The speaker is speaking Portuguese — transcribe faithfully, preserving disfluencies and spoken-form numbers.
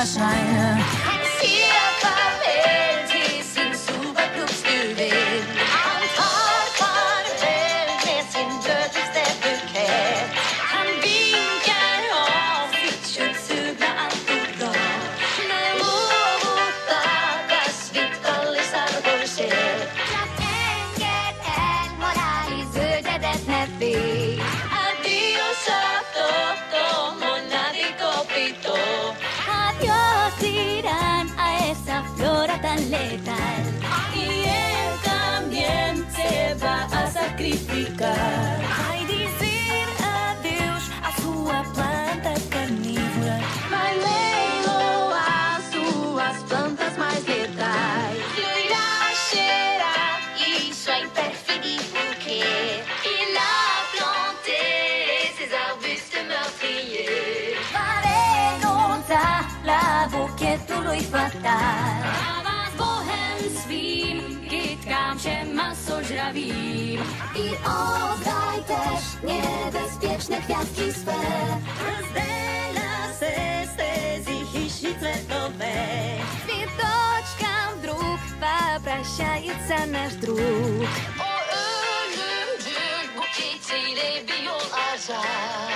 scheine. Han ser farvel till sin solbadblodsjuvel. Han tar farvel med sin dödligaste bukett. Han vinkar av sitt köttsugna autograf. När lovåtakas vitt kallisar korsett. Csak engedjen, morális zöldedet ne Adiós a todo, monadi copito. Adiós dirán a esa flora tan letal. Y él también se va a sacrificar. Vai dizer adeus à sua planta carnívora. Vai leiloar suas plantas mais letais. E irá cheirar isso é imperfidi bouquet. Il a planté ses arbustes meurtriers. Va renunța la buchetul lui fatal. A vás Bohem svým kytkám všem maso žravým. I oddaj też niebezpieczne kwiatki swe. Rozdziela se z ich śliczetowe. Цветочкам вдруг попрощается наш друг. O ölüm, död, bu keçiyle bir yol açar.